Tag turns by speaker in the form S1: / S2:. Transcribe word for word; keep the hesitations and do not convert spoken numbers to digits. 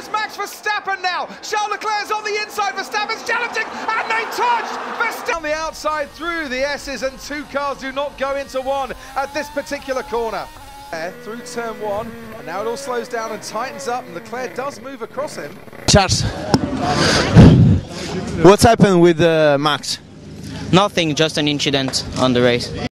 S1: is Max Verstappen now. Charles Leclerc's on the inside. Verstappen's challenging, and they touched. Verstappen on the outside through the S's, and two cars do not go into one at this particular corner. Through turn one, and now it all slows down and tightens up, and Leclerc does move across him.
S2: Charles, what's happened with uh, Max?
S3: Nothing, just an incident on the race.